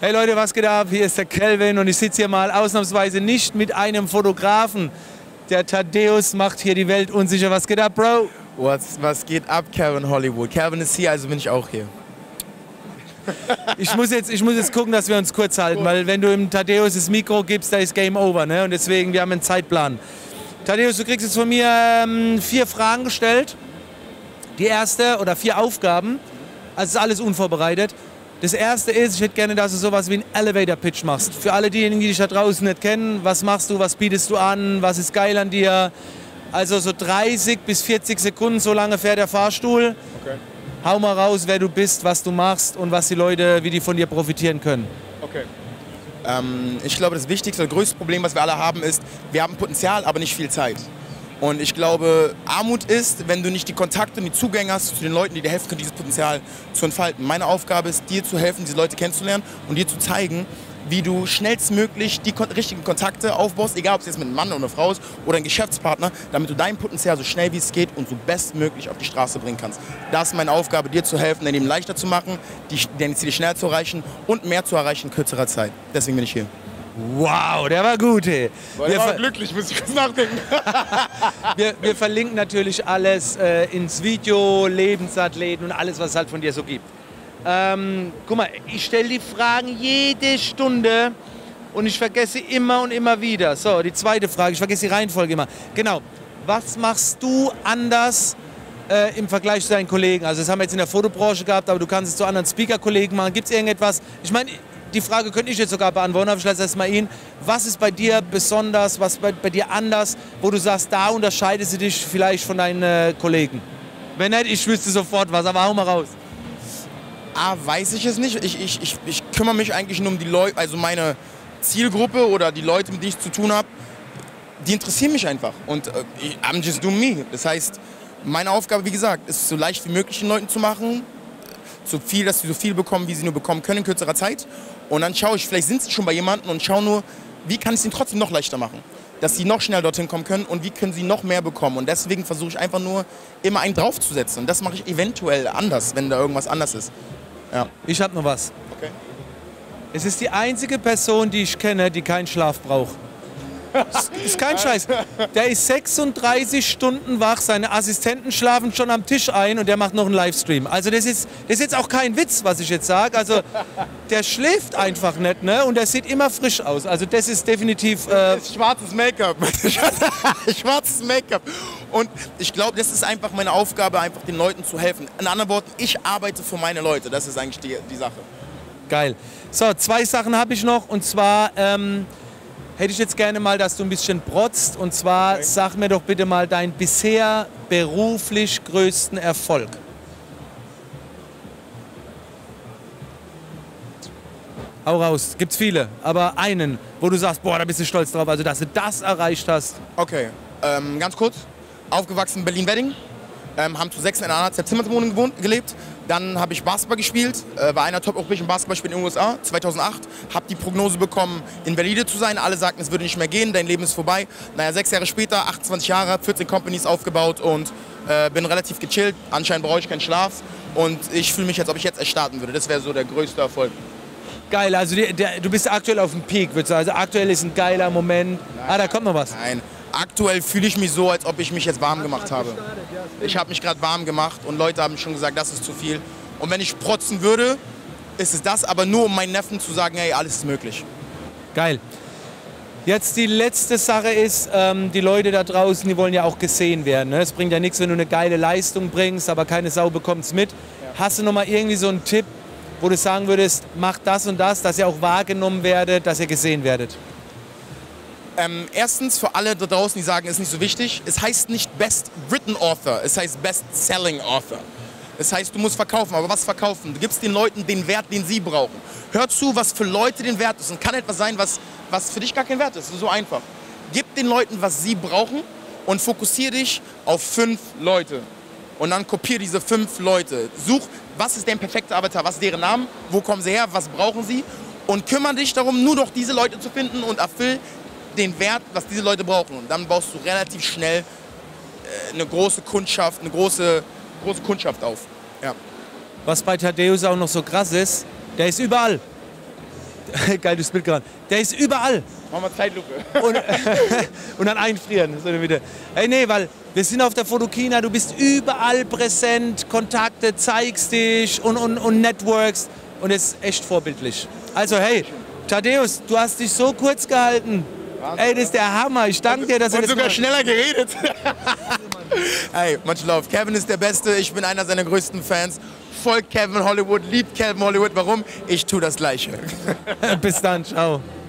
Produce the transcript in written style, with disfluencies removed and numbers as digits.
Hey Leute, was geht ab? Hier ist der Kelvin und ich sitze hier mal ausnahmsweise nicht mit einem Fotografen. Der Thaddäus macht hier die Welt unsicher. Was geht ab, Bro? Was geht ab, Calvin Hollywood? Calvin ist hier, also bin ich auch hier. Ich muss jetzt gucken, dass wir uns kurz halten, weil wenn du im Thaddäus das Mikro gibst, da ist Game Over, ne? Und deswegen, wir haben einen Zeitplan. Thaddäus, du kriegst jetzt von mir 4 Fragen gestellt. Die erste, oder 4 Aufgaben. Also ist alles unvorbereitet. Das erste ist, ich hätte gerne, dass du sowas wie einen Elevator-Pitch machst. Für alle diejenigen, die dich da draußen nicht kennen, was machst du, was bietest du an, was ist geil an dir? Also so 30 bis 40 Sekunden, so lange fährt der Fahrstuhl. Okay. Hau mal raus, wer du bist, was du machst und was die Leute, wie die von dir profitieren können. Okay. Ich glaube, das wichtigste, das größte Problem, was wir alle haben, ist, wir haben Potenzial, aber nicht viel Zeit. Und ich glaube, Armut ist, wenn du nicht die Kontakte und die Zugänge hast zu den Leuten, die dir helfen können, dieses Potenzial zu entfalten. Meine Aufgabe ist, dir zu helfen, diese Leute kennenzulernen und dir zu zeigen, wie du schnellstmöglich die richtigen Kontakte aufbaust, egal ob es jetzt mit einem Mann oder einer Frau ist oder ein Geschäftspartner, damit du dein Potenzial so schnell wie es geht und so bestmöglich auf die Straße bringen kannst. Das ist meine Aufgabe, dir zu helfen, dein Leben leichter zu machen, deine Ziele schneller zu erreichen und mehr zu erreichen in kürzerer Zeit. Deswegen bin ich hier. Wow, der war gut, hey. Der war glücklich, muss ich kurz nachdenken. wir verlinken natürlich alles ins Video, Lebensathleten und alles, was es halt von dir so gibt. Guck mal, ich stelle die Fragen jede Stunde und ich vergesse immer und immer wieder. So, die zweite Frage, ich vergesse die Reihenfolge immer. Genau, was machst du anders im Vergleich zu deinen Kollegen? Also das haben wir jetzt in der Fotobranche gehabt, aber du kannst es zu anderen Speaker-Kollegen machen. Gibt es irgendetwas? Ich meine, die Frage könnte ich jetzt sogar beantworten, aber ich lasse erst mal ihn. Was ist bei dir besonders, was bei dir anders, wo du sagst, da unterscheidest du dich vielleicht von deinen Kollegen? Wenn nicht, ich wüsste sofort was, aber hau mal raus. Weiß ich es nicht. Ich kümmere mich eigentlich nur um die Leute, also meine Zielgruppe oder die Leute, mit denen ich zu tun habe, die interessieren mich einfach. Und I'm just doing me. Das heißt, meine Aufgabe, wie gesagt, ist so leicht wie möglich den Leuten zu machen, dass sie so viel bekommen, wie sie nur bekommen können in kürzerer Zeit. Und dann schaue ich, vielleicht sind sie schon bei jemandem und schaue nur, wie kann ich es ihnen trotzdem noch leichter machen, dass sie noch schneller dorthin kommen können und wie können sie noch mehr bekommen. Und deswegen versuche ich einfach nur, immer einen draufzusetzen. Und das mache ich eventuell anders, wenn da irgendwas anders ist. Ja. Ich habe noch was. Okay. Es ist die einzige Person, die ich kenne, die keinen Schlaf braucht. Ist kein Scheiß. Der ist 36 Stunden wach, seine Assistenten schlafen schon am Tisch ein und der macht noch einen Livestream. Also das ist jetzt auch kein Witz, was ich jetzt sage. Also der schläft einfach nicht, ne? Und der sieht immer frisch aus. Also das ist definitiv... schwarzes Make-up. Schwarzes Make-up. Und ich glaube, das ist einfach meine Aufgabe, einfach den Leuten zu helfen. In anderen Worten, ich arbeite für meine Leute. Das ist eigentlich die Sache. Geil. So, 2 Sachen habe ich noch und zwar... hätte ich jetzt gerne mal, dass du ein bisschen protzt. Und zwar, okay. Sag mir doch bitte mal deinen bisher beruflich größten Erfolg. Hau raus, gibt's viele, aber einen, wo du sagst, boah, da bist du stolz drauf, also dass du das erreicht hast. Okay, ganz kurz. Aufgewachsen in Berlin-Wedding, haben zu 6 in einer Zimmerwohnung gelebt. Dann habe ich Basketball gespielt, war einer top-europäischen Basketballspieler in den USA, 2008. Habe die Prognose bekommen, Invalide zu sein. Alle sagten, es würde nicht mehr gehen, dein Leben ist vorbei. Naja, 6 Jahre später, 28 Jahre, 14 Companies aufgebaut und bin relativ gechillt. Anscheinend brauche ich keinen Schlaf und ich fühle mich, als ob ich jetzt erst starten würde. Das wäre so der größte Erfolg. Geil, also du bist aktuell auf dem Peak, würdest du sagen. Also aktuell ist ein geiler Moment. Nein, da kommt noch was. Nein. Aktuell fühle ich mich so, als ob ich mich jetzt warm gemacht habe. Ich habe mich gerade warm gemacht und Leute haben schon gesagt, das ist zu viel. Und wenn ich protzen würde, ist es das, aber nur um meinen Neffen zu sagen, hey, alles ist möglich. Geil. Jetzt die letzte Sache ist, die Leute da draußen, die wollen ja auch gesehen werden. Ne? Es bringt ja nichts, wenn du eine geile Leistung bringst, aber keine Sau bekommt es mit. Ja. Hast du noch mal irgendwie so einen Tipp, wo du sagen würdest, macht das und das, dass ihr auch wahrgenommen werdet, dass ihr gesehen werdet? Erstens für alle da draußen, die sagen, ist nicht so wichtig, es heißt nicht Best Written Author, es heißt Best Selling Author. Das heißt, du musst verkaufen, aber was verkaufen? Du gibst den Leuten den Wert, den sie brauchen. Hör zu, was für Leute den Wert ist und kann etwas sein, was für dich gar kein Wert ist. Das ist so einfach. Gib den Leuten, was sie brauchen und fokussiere dich auf 5 Leute. Und dann kopiere diese 5 Leute. Such, was ist dein perfekter Avatar, was ist deren Name, wo kommen sie her, was brauchen sie und kümmere dich darum, nur noch diese Leute zu finden und erfüll den Wert, was diese Leute brauchen. Und dann baust du relativ schnell eine große Kundschaft, eine große Kundschaft auf. Ja. Was bei Thaddäus auch noch so krass ist, der ist überall. Geil, du Bild gerade. Der ist überall. Machen wir Zeitlupe. Und dann einfrieren. So wieder. Ey, nee, weil wir sind auf der Fotokina, du bist überall präsent, Kontakte, zeigst dich und networks. Und es ist echt vorbildlich. Also hey, Thaddäus, du hast dich so kurz gehalten. Wahnsinn, ey, das ist der Hammer. Ich danke dir, dass du das sogar schneller geredet. Hey, much love. Kevin ist der Beste. Ich bin einer seiner größten Fans. Folgt Kevin Hollywood, liebt Kevin Hollywood. Warum? Ich tue das Gleiche. Bis dann, ciao.